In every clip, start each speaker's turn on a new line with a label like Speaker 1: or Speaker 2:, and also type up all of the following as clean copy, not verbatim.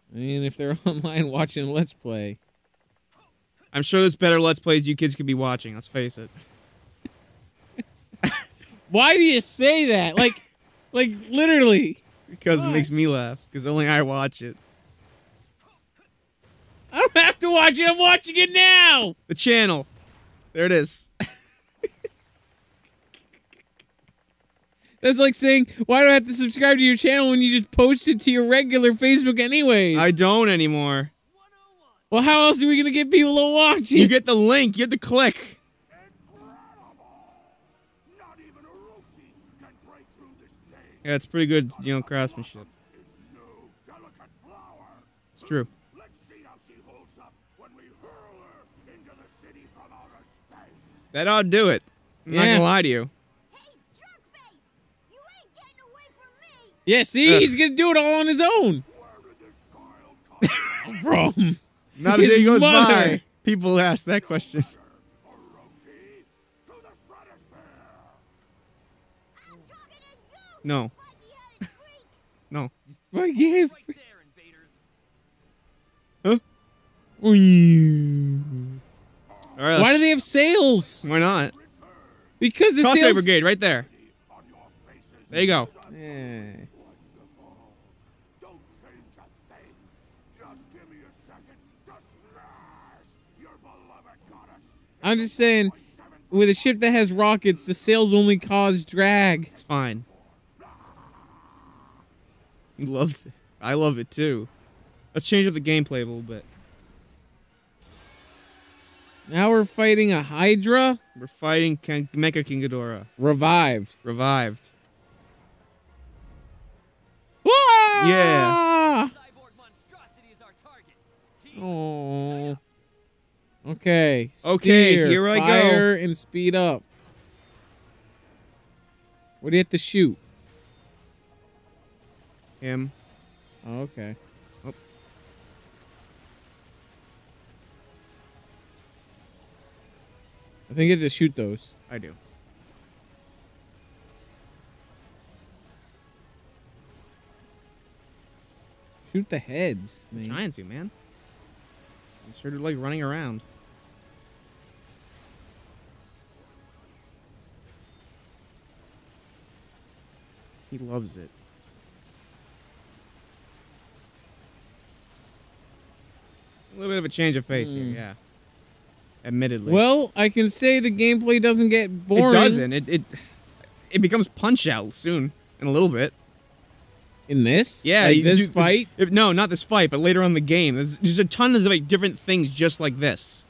Speaker 1: I mean, if they're online watching Let's Play.
Speaker 2: I'm sure there's better Let's Plays you kids could be watching, let's face it.
Speaker 1: Why do you say that? Like literally.
Speaker 2: Because it makes me laugh, because only I watch it.
Speaker 1: I don't have to watch it, I'm watching it now!
Speaker 2: The channel. There it is.
Speaker 1: That's like saying, why do I have to subscribe to your channel when you just post it to your regular Facebook anyways?
Speaker 2: I don't anymore.
Speaker 1: Well, how else are we gonna get people to watch it?
Speaker 2: You get the link, you have to click. Yeah, it's pretty good, you know, craftsmanship. It's true. That ought to do it. I'm not gonna lie to you.
Speaker 1: Yeah, see? He's gonna do it all on his own. From
Speaker 2: Not a
Speaker 1: his
Speaker 2: day goes
Speaker 1: mother.
Speaker 2: by. People ask that question. No. No.
Speaker 1: My gift.
Speaker 2: Huh?
Speaker 1: Why
Speaker 2: Alright,
Speaker 1: do they have sails?
Speaker 2: why not?
Speaker 1: Because the
Speaker 2: Crossfire
Speaker 1: sails...
Speaker 2: Brigade, right there. There you go.
Speaker 1: Eh. I'm just saying, with a ship that has rockets, the sails only cause drag.
Speaker 2: It's fine. He loves it. I love it too. Let's change up the gameplay a little bit.
Speaker 1: Now we're fighting a Hydra?
Speaker 2: We're fighting Mecha King Ghidorah.
Speaker 1: Revived.
Speaker 2: Revived.
Speaker 1: Yeah. Oh. Okay.
Speaker 2: Okay,
Speaker 1: Steer,
Speaker 2: here I go.
Speaker 1: fire, and speed up. What do you have to shoot?
Speaker 2: Him.
Speaker 1: Oh, okay.
Speaker 2: Oh.
Speaker 1: I think you have to shoot those.
Speaker 2: I do.
Speaker 1: Shoot the heads,
Speaker 2: I'm
Speaker 1: man.
Speaker 2: trying to, man. I'm sort of like running around. He loves it. A little bit of a change of pace here, yeah. Admittedly.
Speaker 1: Well, I can say the gameplay doesn't get boring.
Speaker 2: It doesn't. It becomes Punch-Out soon, in a little bit.
Speaker 1: In this?
Speaker 2: Yeah,
Speaker 1: Like this fight?
Speaker 2: No, not this fight, but later on in the game. There's a ton of like different things just like this.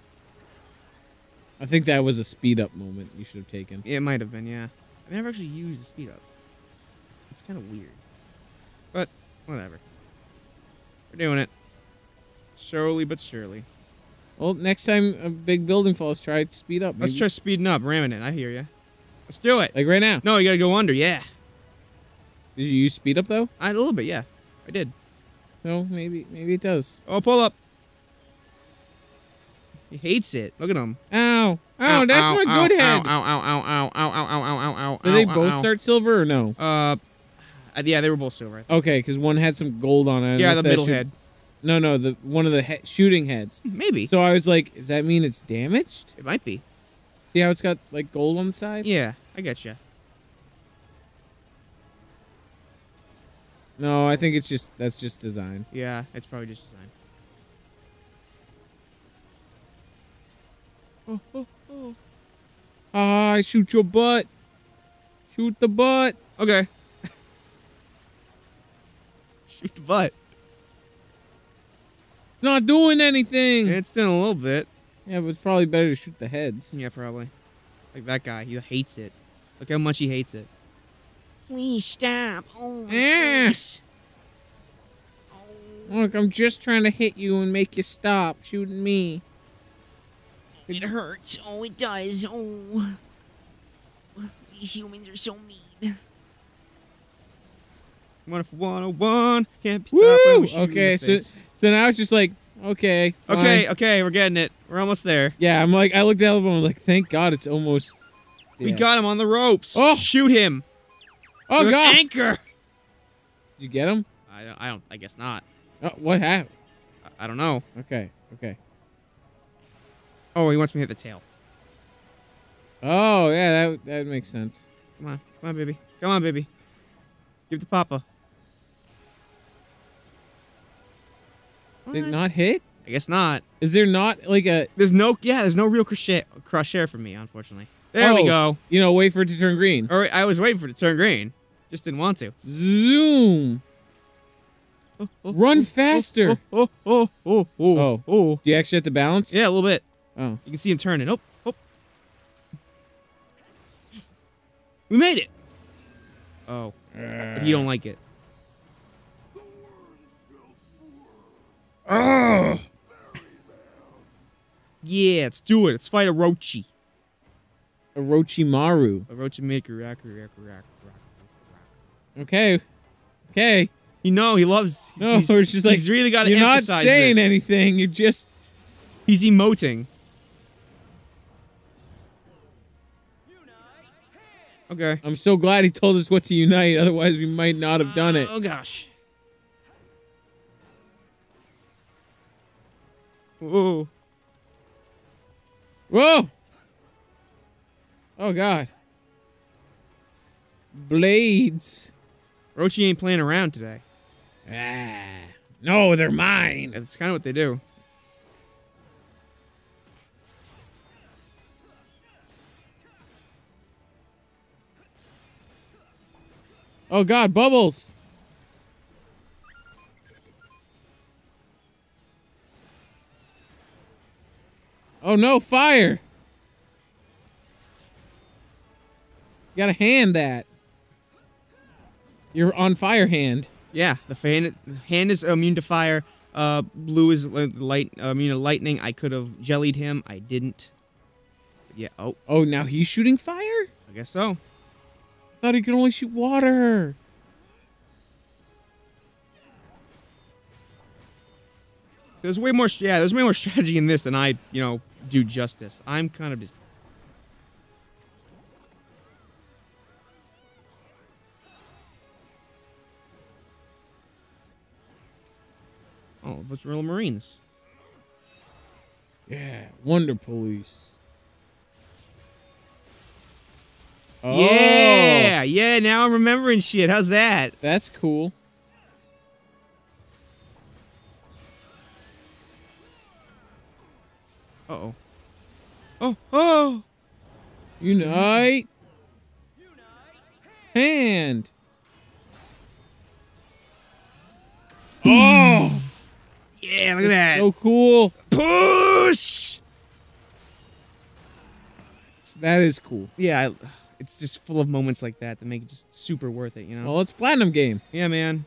Speaker 1: I think that was a speed up moment you should have taken.
Speaker 2: It might have been, yeah. I never actually used the speed up. It's kind of weird. But, whatever. We're doing it. Slowly but surely.
Speaker 1: Well, next time a big building falls, try to speed up.
Speaker 2: Let's
Speaker 1: maybe.
Speaker 2: try speeding up, ramming it. I hear you. Let's do it.
Speaker 1: Like right now.
Speaker 2: No, you gotta go under, yeah.
Speaker 1: Did you use speed up though?
Speaker 2: A little bit, yeah. I did.
Speaker 1: No, maybe it does.
Speaker 2: Oh, pull up. He hates it. Look at him.
Speaker 1: Ow. Ow, that's my good head.
Speaker 2: Ow, ow, ow, ow, ow, ow, ow, ow, ow.
Speaker 1: Did they both start silver or no?
Speaker 2: Yeah, they were both silver.
Speaker 1: Okay, because one had some gold on it.
Speaker 2: Yeah, the middle head.
Speaker 1: No, one of the shooting heads.
Speaker 2: Maybe.
Speaker 1: So I was like, does that mean it's damaged?
Speaker 2: It might be.
Speaker 1: See how it's got like gold on the side?
Speaker 2: Yeah, I get you.
Speaker 1: No, I think that's just design.
Speaker 2: Yeah, it's probably just design. Oh, oh, oh.
Speaker 1: Ah, I shoot your butt. Shoot the butt.
Speaker 2: Okay. Shoot the butt.
Speaker 1: It's not doing anything.
Speaker 2: It's doing a little bit.
Speaker 1: Yeah, but it's probably better to shoot the heads.
Speaker 2: Yeah, probably. Like that guy, he hates it. Look how much he hates it. Please stop. Oh, my gosh.
Speaker 1: Look, I'm just trying to hit you and make you stop shooting me.
Speaker 3: It hurts. Oh, it does. Oh. These humans are so mean.
Speaker 2: 1 for 101. Can't be
Speaker 1: Woo!
Speaker 2: stopped when we shoot you in
Speaker 1: Okay,
Speaker 2: the
Speaker 1: so
Speaker 2: face.
Speaker 1: now it's just like, okay, fine.
Speaker 2: Okay, we're getting it. We're almost there.
Speaker 1: Yeah, I'm like, I looked at it and I'm like, thank God it's almost.
Speaker 2: We
Speaker 1: yeah.
Speaker 2: got him on the ropes.
Speaker 1: Oh!
Speaker 2: Shoot him.
Speaker 1: Oh
Speaker 2: With
Speaker 1: God!
Speaker 2: Anchor.
Speaker 1: Did you get him?
Speaker 2: I guess not.
Speaker 1: What happened?
Speaker 2: I don't know.
Speaker 1: Okay. Okay.
Speaker 2: Oh, he wants me to hit the tail.
Speaker 1: Oh yeah, that makes sense.
Speaker 2: Come on, baby. Come on, baby. Give the papa.
Speaker 1: Did it
Speaker 2: What?
Speaker 1: not hit?
Speaker 2: I guess not.
Speaker 1: Is there not like a?
Speaker 2: There's no real crosshair for me, unfortunately. There we go.
Speaker 1: Wait for it to turn green.
Speaker 2: Or I was waiting for it to turn green. Just didn't want to.
Speaker 1: Zoom. Run faster.
Speaker 2: Oh.
Speaker 1: Do you actually have to balance?
Speaker 2: Yeah, a little bit.
Speaker 1: Oh.
Speaker 2: You can see him turning. Oh. We made it. Oh. But he don't like it.
Speaker 1: Oh.
Speaker 2: Yeah, let's do it. Let's fight Orochi.
Speaker 1: Orochimaru.
Speaker 2: Orochimaru.
Speaker 1: Okay. Okay.
Speaker 2: You know, he loves...
Speaker 1: No, it's just like,
Speaker 2: he's really got to
Speaker 1: you're not
Speaker 2: emphasize
Speaker 1: saying
Speaker 2: this.
Speaker 1: anything. You're just...
Speaker 2: He's emoting. Okay.
Speaker 1: I'm so glad he told us what to unite. Otherwise, we might not have done it.
Speaker 2: Oh, gosh. Whoa.
Speaker 1: Whoa! Oh, God. Blades.
Speaker 2: Orochi ain't playing around today.
Speaker 1: No, they're mine.
Speaker 2: That's kind of what they do.
Speaker 1: Oh, God, bubbles. Oh, no, fire. You gotta hand that. You're on fire hand.
Speaker 2: Yeah, the hand is immune to fire. Blue is immune to lightning. I could have jellied him. I didn't. Yeah. Oh,
Speaker 1: Oh, now he's shooting fire?
Speaker 2: I guess so.
Speaker 1: I thought he could only shoot water.
Speaker 2: There's way more. Yeah, there's way more strategy in this than I, do justice. I'm kind of just. Oh, a bunch of real Marines.
Speaker 1: Yeah, Wonder Police. Oh,
Speaker 2: Yeah. Now I'm remembering shit. How's that?
Speaker 1: that's cool.
Speaker 2: Uh-oh. Oh.
Speaker 1: Unite. Hand. Oh,
Speaker 2: Yeah, look at that.
Speaker 1: so cool.
Speaker 2: Push.
Speaker 1: That is cool.
Speaker 2: Yeah, it's just full of moments like that make it just super worth it,
Speaker 1: Well, it's platinum game.
Speaker 2: Yeah, man.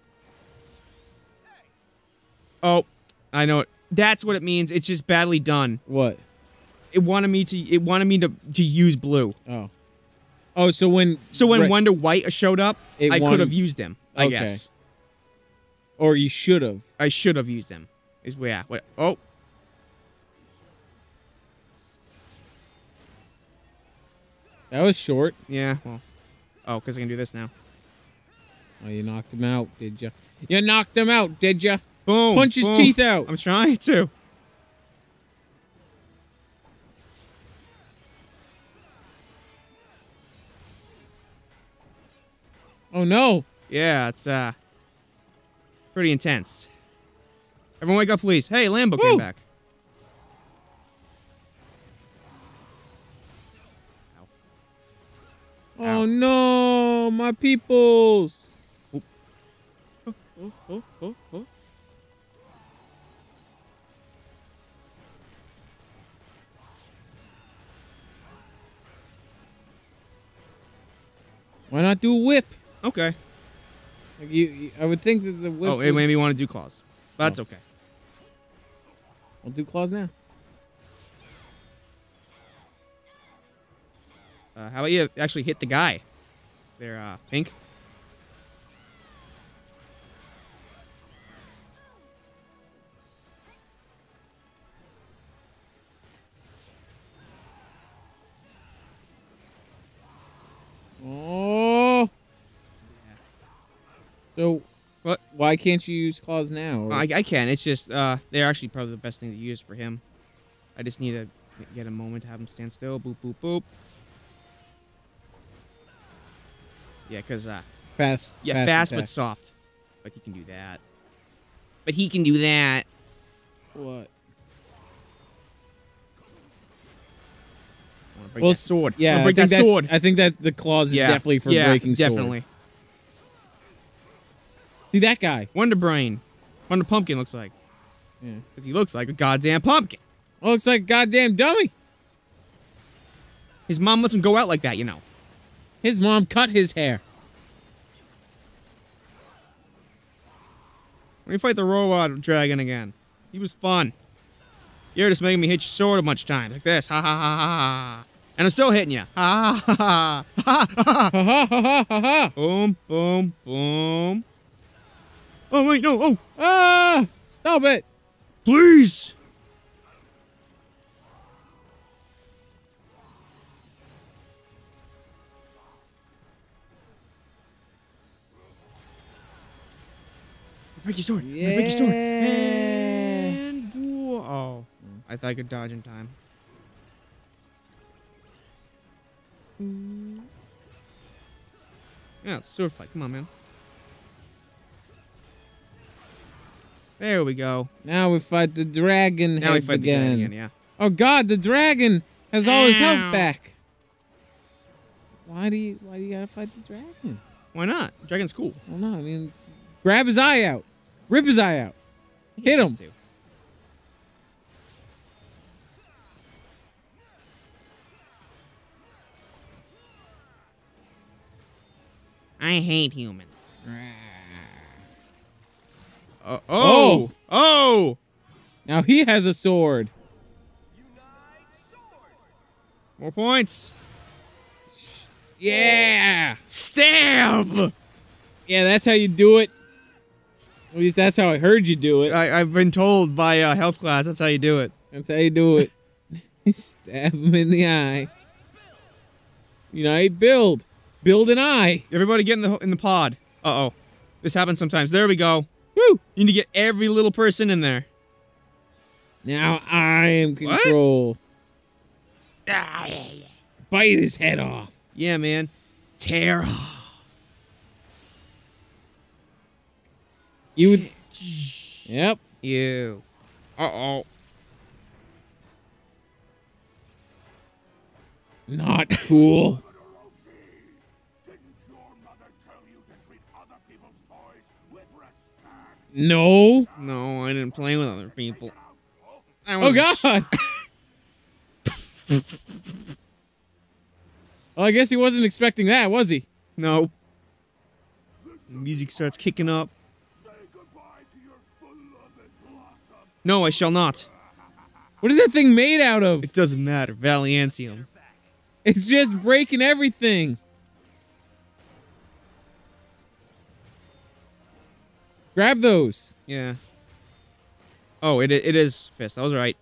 Speaker 2: Oh, I know it. That's what it means. It's just badly done.
Speaker 1: What?
Speaker 2: It wanted me to use blue.
Speaker 1: Oh, so when
Speaker 2: Wonder White showed up,
Speaker 1: It
Speaker 2: I could
Speaker 1: wanted-
Speaker 2: have used him. I
Speaker 1: Okay.
Speaker 2: guess
Speaker 1: or you should have.
Speaker 2: I should have used him. Wait. Oh,
Speaker 1: That was short.
Speaker 2: yeah. Well, because I can do this now.
Speaker 1: Oh, you knocked him out, did you? You knocked him out, did you?
Speaker 2: Boom.
Speaker 1: Punch his
Speaker 2: boom.
Speaker 1: teeth out.
Speaker 2: I'm trying to.
Speaker 1: Oh no.
Speaker 2: Yeah, it's pretty intense. Everyone wake up, please. Hey, Lambo came
Speaker 1: Woo!
Speaker 2: back.
Speaker 1: Oh no, my peoples.
Speaker 2: Oh.
Speaker 1: Why not do a whip?
Speaker 2: Okay.
Speaker 1: Like I would think that the whip.
Speaker 2: Oh, it made me want to do claws. But that's okay.
Speaker 1: I'll do claws now.
Speaker 2: How about you actually hit the guy? There, Pink.
Speaker 1: Oh. So
Speaker 2: What?
Speaker 1: Why can't you use claws now? Or-
Speaker 2: I can. It's just they're actually probably the best thing to use for him. I just need to get a moment to have him stand still. Boop boop boop. Yeah, cause
Speaker 1: fast.
Speaker 2: yeah, fast but
Speaker 1: attack.
Speaker 2: soft. Like he can do that. But he can do that.
Speaker 1: What?
Speaker 2: I wanna break
Speaker 1: Well,
Speaker 2: that sword. I
Speaker 1: Yeah,
Speaker 2: wanna break
Speaker 1: I think
Speaker 2: that
Speaker 1: that's-
Speaker 2: sword.
Speaker 1: I think that the claws is definitely for breaking sword.
Speaker 2: definitely.
Speaker 1: See that guy?
Speaker 2: Wonder Brain. Wonder Pumpkin looks like.
Speaker 1: Yeah.
Speaker 2: Because he looks like a goddamn pumpkin.
Speaker 1: Oh, looks like a goddamn dummy.
Speaker 2: His mom lets him go out like that, you know.
Speaker 1: His mom cut his hair.
Speaker 2: Let me fight the robot dragon again. He was fun. You're just making me hit your sword a bunch of times. Like this. Ha ha ha ha ha. And I'm still hitting you. Ha ha ha ha ha ha.
Speaker 1: Ha ha ha ha ha ha.
Speaker 2: Boom, boom, boom. Oh, wait, no. Oh,
Speaker 1: Ah! Stop it.
Speaker 2: please. Break your sword.
Speaker 1: Yeah.
Speaker 2: Break your sword. And oh, I thought I could dodge in time. Yeah, it's a sword fight. Come on, man. There we go.
Speaker 1: Now we fight the dragon
Speaker 2: Now we
Speaker 1: heads
Speaker 2: fight the
Speaker 1: again.
Speaker 2: dragon, yeah.
Speaker 1: Oh God, the dragon has all his
Speaker 3: Ow.
Speaker 1: health back. Why do you gotta fight the dragon?
Speaker 2: Why not? Dragon's cool.
Speaker 1: Well, no, I mean, grab his eye out, rip his eye out, hit him.
Speaker 3: I hate humans.
Speaker 2: Oh! Oh!
Speaker 1: Now he has a sword.
Speaker 2: More points.
Speaker 1: Yeah,
Speaker 2: Stab!
Speaker 1: yeah, that's how you do it. At least that's how I heard you do it.
Speaker 2: I've been told by health class that's how you do it.
Speaker 1: That's how you do it. Stab him in the eye. Unite, build an eye.
Speaker 2: Everybody get in the pod. Uh-oh. This happens sometimes. There we go.
Speaker 1: Woo!
Speaker 2: You need to get every little person in there.
Speaker 1: Now I am control. Bite his head off.
Speaker 2: Yeah, man. Tear off.
Speaker 1: You would. Yep.
Speaker 2: You. Uh-oh.
Speaker 1: Not cool. No.
Speaker 2: No, I didn't play with other people.
Speaker 1: Oh God. Well, I guess he wasn't expecting that, was he?
Speaker 2: No. The music starts kicking up. No, I shall not.
Speaker 1: What is that thing made out of?
Speaker 2: It doesn't matter. Valiantium.
Speaker 1: It's just breaking everything. Grab those.
Speaker 2: Yeah. Oh, it is fist. I was right.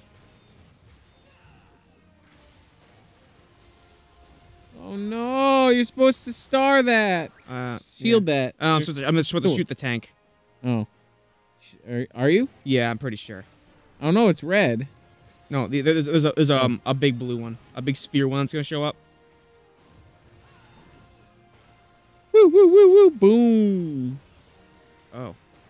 Speaker 1: Oh no, you're supposed to star that. Shield that.
Speaker 2: I'm supposed to
Speaker 1: Sword.
Speaker 2: shoot the tank.
Speaker 1: Oh. Are you?
Speaker 2: Yeah, I'm pretty sure.
Speaker 1: Oh no, it's red.
Speaker 2: No, there's a big blue one, a big sphere one that's gonna show up.
Speaker 1: Woo, woo, woo, woo, boom.
Speaker 2: Oh.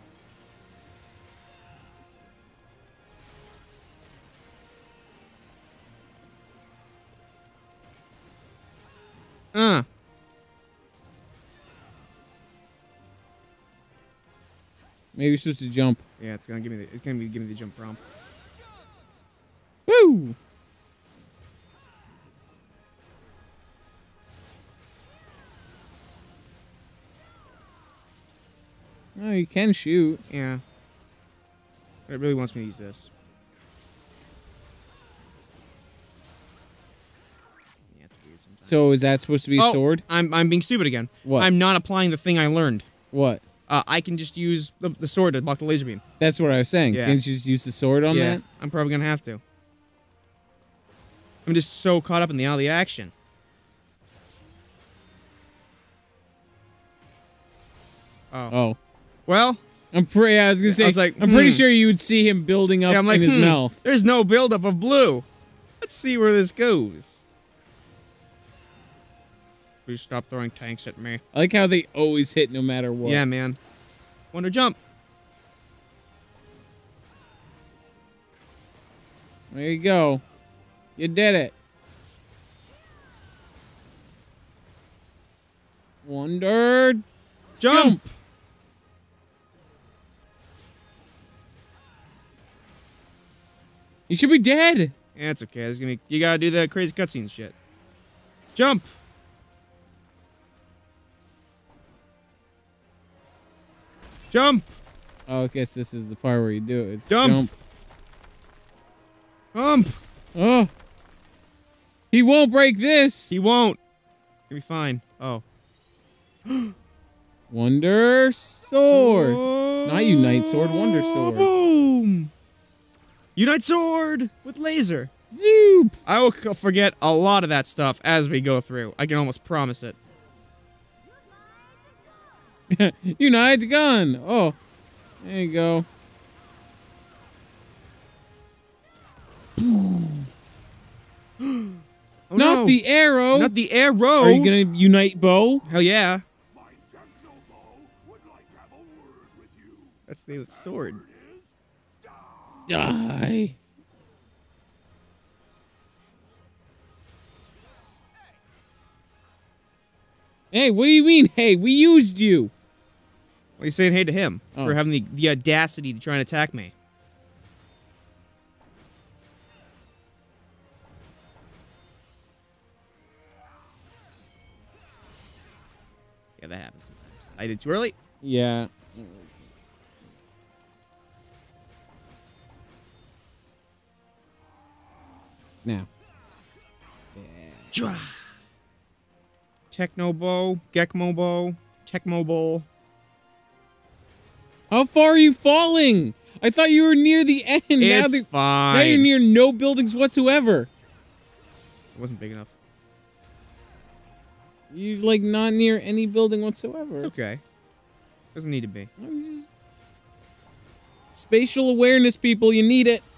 Speaker 1: Maybe you're supposed to jump.
Speaker 2: Yeah, it's gonna give me the jump prompt.
Speaker 1: Woo! Oh, you can shoot.
Speaker 2: Yeah. It really wants me to use this. Yeah, it's weird sometimes.
Speaker 1: So is that supposed to be a sword?
Speaker 2: I'm being stupid again.
Speaker 1: What?
Speaker 2: I'm not applying the thing I learned.
Speaker 1: What?
Speaker 2: I can just use the sword to block the laser beam.
Speaker 1: That's what I was saying.
Speaker 2: Yeah.
Speaker 1: Can't you just use the sword on
Speaker 2: Yeah,
Speaker 1: that?
Speaker 2: I'm probably gonna have to. I'm just so caught up in all the action.
Speaker 1: Oh.
Speaker 2: Well,
Speaker 1: I was gonna say.
Speaker 2: I was like,
Speaker 1: I'm pretty sure you would see him building up
Speaker 2: yeah, I'm like,
Speaker 1: in his mouth.
Speaker 2: There's no buildup of blue. Let's see where this goes. Please stop throwing tanks at me.
Speaker 1: I like how they always hit no matter what.
Speaker 2: Yeah, man. Wonder jump.
Speaker 1: There you go. You did it. Wonder
Speaker 2: Jump.
Speaker 1: You should be dead.
Speaker 2: Yeah, it's okay. There's gonna be, you gotta do the crazy cutscene shit. Jump. Jump.
Speaker 1: Oh, I guess this is the part where you do it. It's
Speaker 2: Jump. Jump.
Speaker 1: Oh. He won't break this.
Speaker 2: He won't. It's gonna be fine. Oh.
Speaker 1: Wonder Sword. Not Unite Sword, Wonder Sword.
Speaker 2: Boom. Unite Sword with laser.
Speaker 1: Zoop.
Speaker 2: I will forget a lot of that stuff as we go through. I can almost promise it.
Speaker 1: Unite the gun. Oh. There you go.
Speaker 2: Oh,
Speaker 1: Not
Speaker 2: no.
Speaker 1: the arrow.
Speaker 2: Not the arrow.
Speaker 1: Are you gonna unite bow?
Speaker 2: Hell yeah. That's the sword.
Speaker 1: Die. Hey, what do you mean? Hey, we used you.
Speaker 2: Well, you're saying hey to him
Speaker 1: Oh.
Speaker 2: for having the audacity to try and attack me. Yeah, that happens sometimes. I did too early.
Speaker 1: Yeah. Now.
Speaker 2: Techno bow, Gekmo bow, Tecmo bow.
Speaker 1: How far are you falling? I thought you were near the end.
Speaker 2: It's fine.
Speaker 1: Now you're near no buildings whatsoever.
Speaker 2: It wasn't big enough.
Speaker 1: You're like not near any building whatsoever.
Speaker 2: It's okay. Doesn't need to be.
Speaker 1: I'm just- Spatial awareness, people, you need it.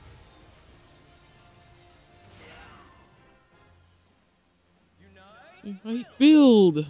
Speaker 1: Unite build.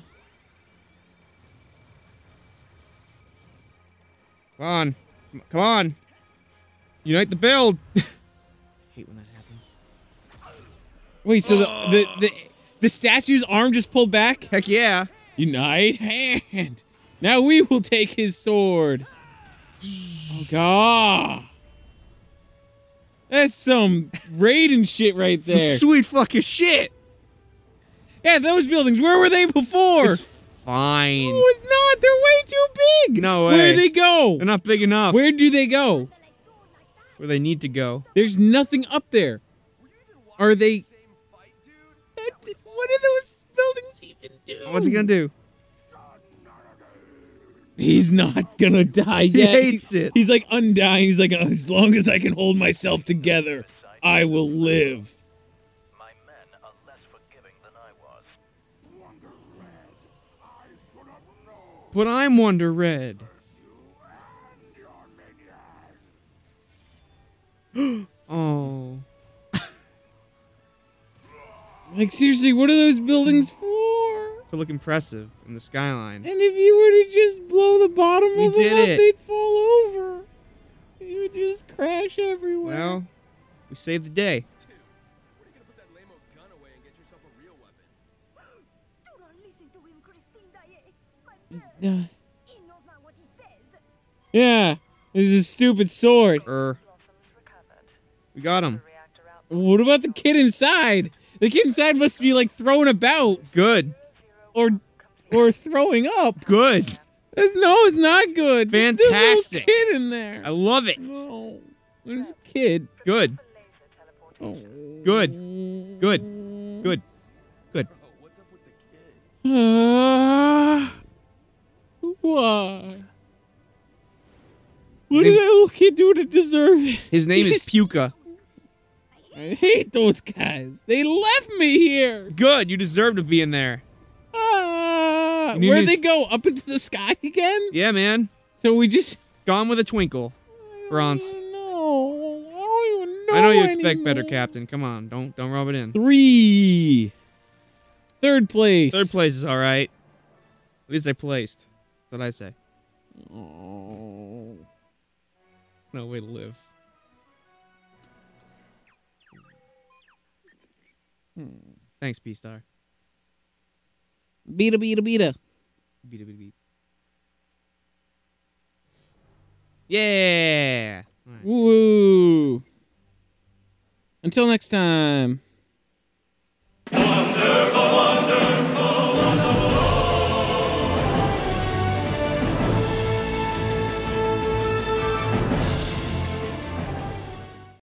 Speaker 2: Come on. Come on. Unite the build. I hate when that happens.
Speaker 1: Wait, so the statue's arm just pulled back?
Speaker 2: Heck yeah.
Speaker 1: Unite hand. Now we will take his sword. Oh god. That's some Raiden shit right there.
Speaker 2: Sweet fucking shit.
Speaker 1: Yeah, those buildings, where were they before?
Speaker 2: It's fine.
Speaker 1: No, it's not. They're way too big.
Speaker 2: No
Speaker 1: Where
Speaker 2: way.
Speaker 1: do they go?
Speaker 2: They're not big enough.
Speaker 1: Where do they go?
Speaker 2: Where they need to go.
Speaker 1: There's nothing up there. Are they... What do those buildings even do?
Speaker 2: What's he gonna do?
Speaker 1: He's not gonna die
Speaker 2: He
Speaker 1: yet.
Speaker 2: hates it.
Speaker 1: He's like undying. He's like, as long as I can hold myself together, I will live.
Speaker 4: My men are less forgiving than I was.
Speaker 2: But I'm Wonder Red. Oh.
Speaker 1: Like, seriously, what are those buildings for?
Speaker 2: To look impressive in the skyline.
Speaker 1: And if you were to just blow the bottom
Speaker 2: We
Speaker 1: of them
Speaker 2: did
Speaker 1: up,
Speaker 2: it.
Speaker 1: they'd fall over. You would just crash everywhere.
Speaker 2: Well, we saved the day.
Speaker 5: Where are you gonna put that lame-o gun away and get yourself a real weapon?
Speaker 6: Do not listen to him, Christine Daae. My parents, he knows not what he says.
Speaker 1: Yeah, this is a stupid sword.
Speaker 2: We got him.
Speaker 1: What about the kid inside? The kid inside must be like throwing about
Speaker 2: Good.
Speaker 1: or throwing up.
Speaker 2: Good.
Speaker 1: It's not good. There's still a little
Speaker 2: Fantastic.
Speaker 1: kid in there.
Speaker 2: I love it.
Speaker 1: No, there's a kid.
Speaker 2: Good.
Speaker 1: Oh.
Speaker 2: Good. Good. Good. Good.
Speaker 5: Oh, what's up with the kid?
Speaker 1: Why? What did that little kid do to deserve it?
Speaker 2: His name is Puka.
Speaker 1: I hate those guys. They left me here.
Speaker 2: Good. You deserve to be in there. You need
Speaker 1: Where'd
Speaker 2: to-
Speaker 1: they go? Up into the sky again?
Speaker 2: Yeah, man.
Speaker 1: So we just...
Speaker 2: Gone with a twinkle. Bronze.
Speaker 1: No. I don't even know
Speaker 2: I know you expect better,
Speaker 1: anymore.
Speaker 2: Captain. Come on, don't rub it in.
Speaker 1: 3. Third place.
Speaker 2: Third place is all right. At least I placed. That's what I say.
Speaker 1: Oh.
Speaker 2: It's no way to live. Thanks, P-Star.
Speaker 1: Beata.
Speaker 2: Beat it, beat it, beat. Yeah. All right.
Speaker 1: Woo. Until next time.